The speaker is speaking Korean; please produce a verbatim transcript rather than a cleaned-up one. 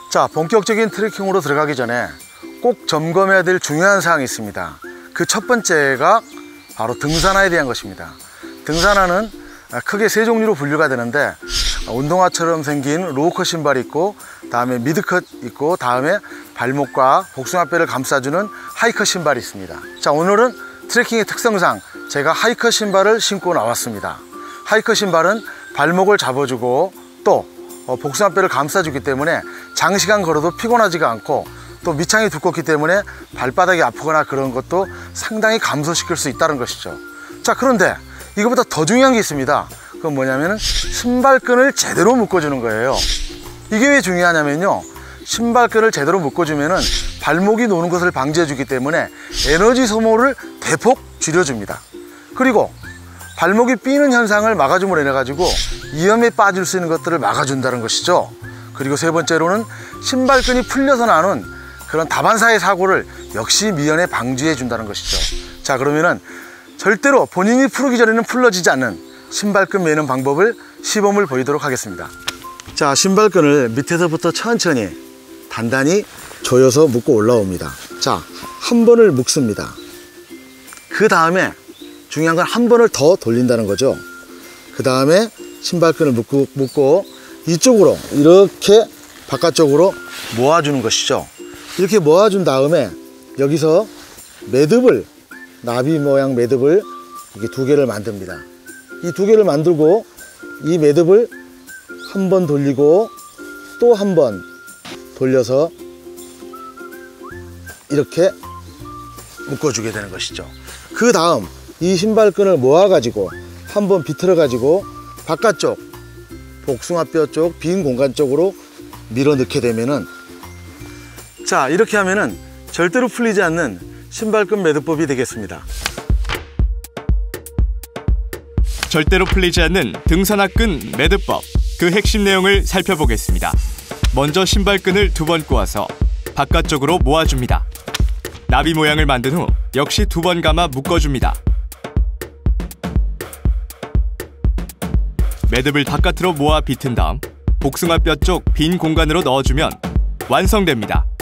자, 본격적인 트레킹으로 들어가기 전에 꼭 점검해야 될 중요한 사항이 있습니다. 그 첫 번째가 바로 등산화에 대한 것입니다. 등산화는 크게 세 종류로 분류가 되는데, 운동화처럼 생긴 로우컷 신발이 있고, 다음에 미드컷 있고, 다음에 발목과 복숭아뼈를 감싸주는 하이컷 신발이 있습니다. 자, 오늘은 트레킹의 특성상 제가 하이컷 신발을 신고 나왔습니다. 하이컷 신발은 발목을 잡아주고 또 복숭아뼈를 감싸주기 때문에 장시간 걸어도 피곤하지가 않고, 또 밑창이 두껍기 때문에 발바닥이 아프거나 그런 것도 상당히 감소시킬 수 있다는 것이죠. 자, 그런데 이거보다 더 중요한 게 있습니다. 그건 뭐냐면은 신발끈을 제대로 묶어주는 거예요. 이게 왜 중요하냐면요, 신발끈을 제대로 묶어주면은 발목이 노는 것을 방지해 주기 때문에 에너지 소모를 대폭 줄여줍니다. 그리고 발목이 삐는 현상을 막아줌으로 인해 가지고 위험에 빠질 수 있는 것들을 막아준다는 것이죠. 그리고 세 번째로는 신발끈이 풀려서 나는 그런 다반사의 사고를 역시 미연에 방지해 준다는 것이죠. 자, 그러면은 절대로 본인이 풀기 전에는 풀러지지 않는 신발끈 매는 방법을 시범을 보이도록 하겠습니다. 자, 신발끈을 밑에서부터 천천히 단단히 조여서 묶고 올라옵니다. 자, 한 번을 묶습니다. 그 다음에 중요한 건 한 번을 더 돌린다는 거죠. 그 다음에 신발끈을 묶고, 묶고 이쪽으로 이렇게 바깥쪽으로 모아주는 것이죠. 이렇게 모아준 다음에 여기서 매듭을, 나비 모양 매듭을 이렇게 두 개를 만듭니다. 이 두 개를 만들고 이 매듭을 한 번 돌리고 또 한 번 돌려서 이렇게 묶어주게 되는 것이죠. 그 다음 이 신발끈을 모아 가지고 한번 비틀어 가지고 바깥쪽 복숭아뼈 쪽 빈 공간 쪽으로 밀어 넣게 되면은, 자, 이렇게 하면은 절대로 풀리지 않는 신발끈 매듭법이 되겠습니다. 절대로 풀리지 않는 등산화끈 매듭법, 그 핵심 내용을 살펴보겠습니다. 먼저 신발끈을 두 번 꼬아서 바깥쪽으로 모아줍니다. 나비 모양을 만든 후 역시 두 번 감아 묶어줍니다. 매듭을 바깥으로 모아 비튼 다음 복숭아뼈 쪽 빈 공간으로 넣어주면 완성됩니다.